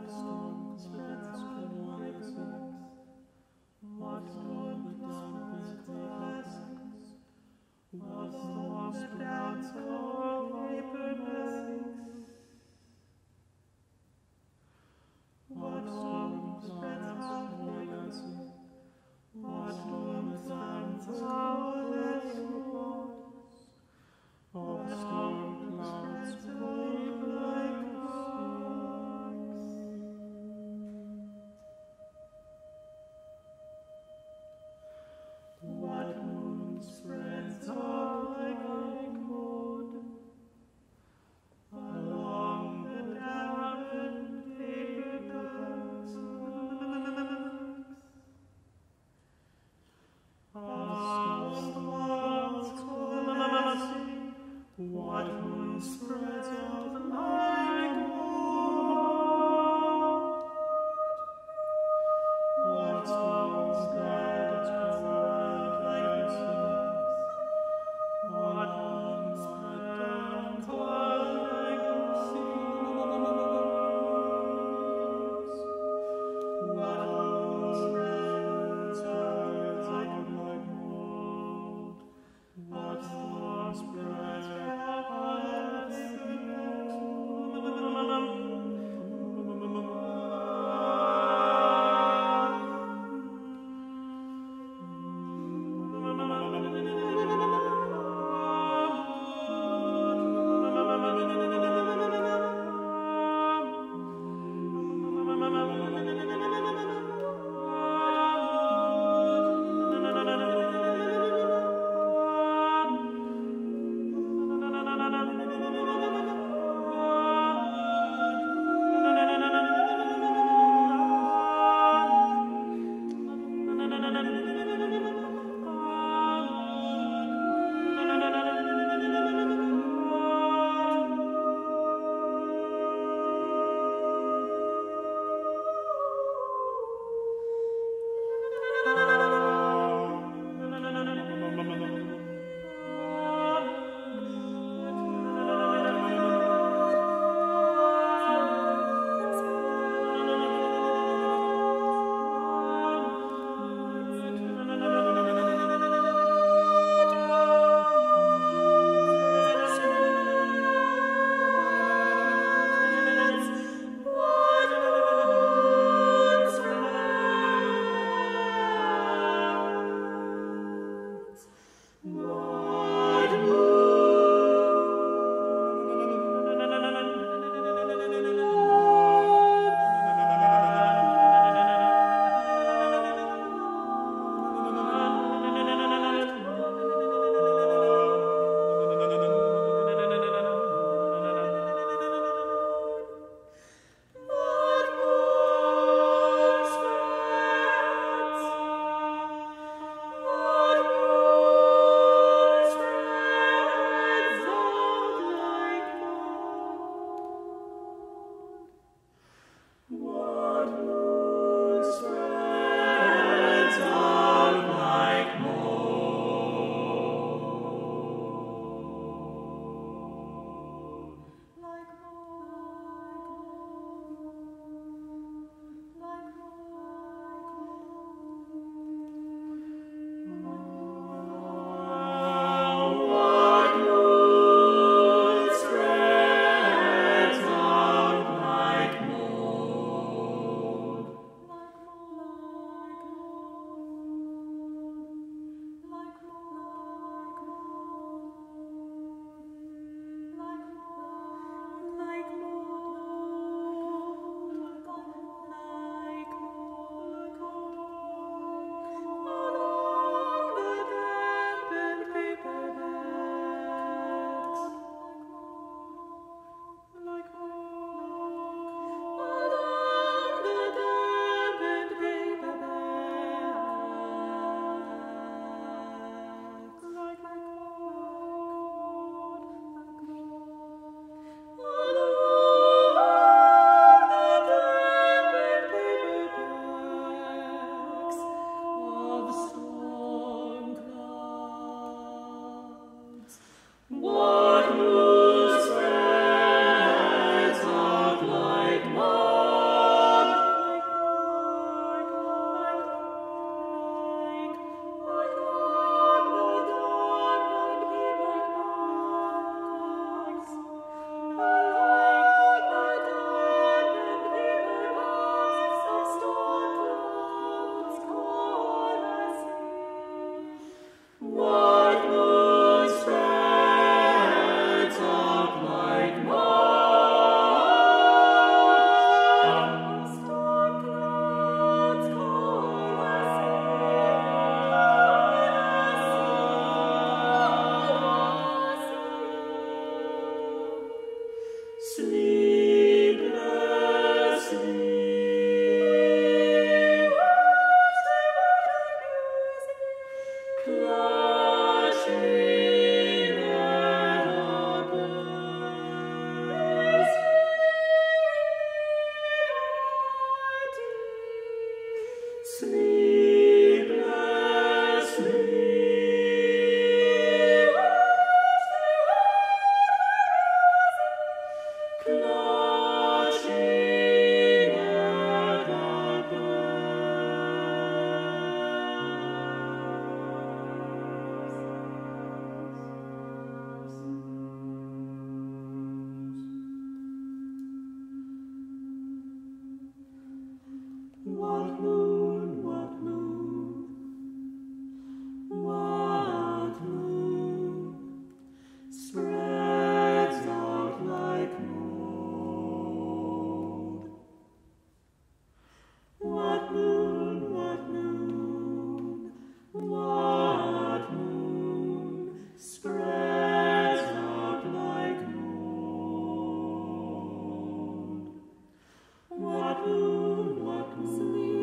What moon spreads What moon, what moon, what moon spreads out like mold? What moon, what moon, what moon spreads out like mold? What moon, what moon,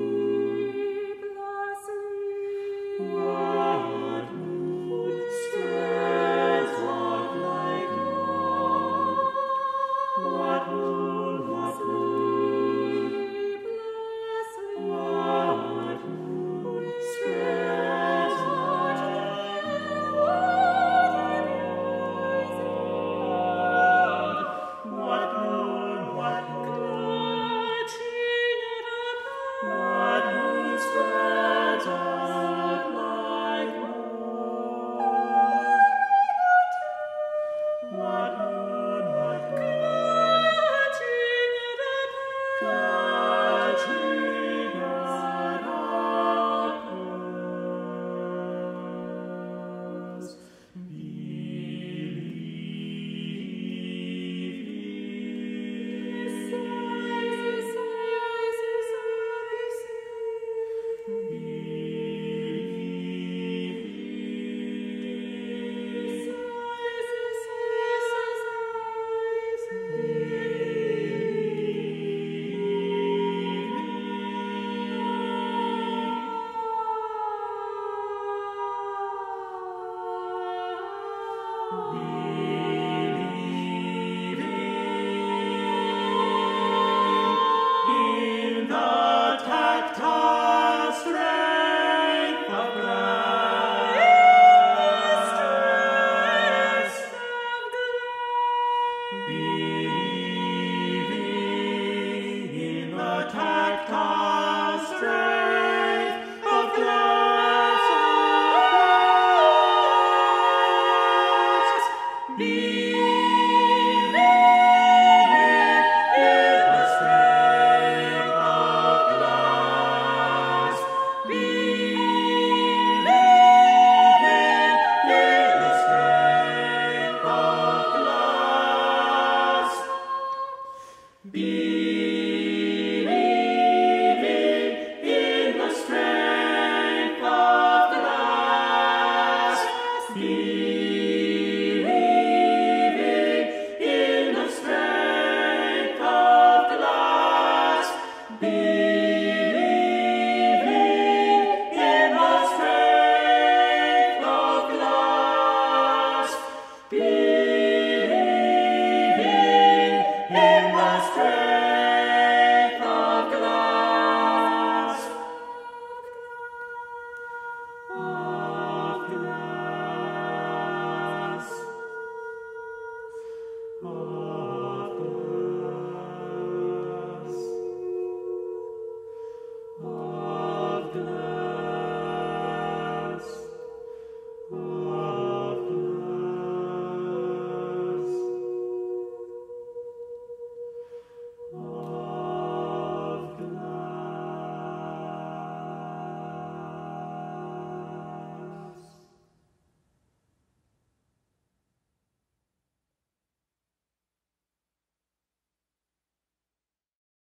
sleeplessly, what moon spreads out like mold? What moon, what moon, sleeplessly, what moon spreads out like mold? What moon, what moon, what moon spreads out like mold? What moon, what moon, catching at our pearls, in the tactile strength of glass, believing in the tactile strength of glass, believing in the strength of glass, believing in the strength of glass, believing in the strength of glass, believing in the strength of glass, believing in the strength of glass, believing in the strength of glass, of glass, of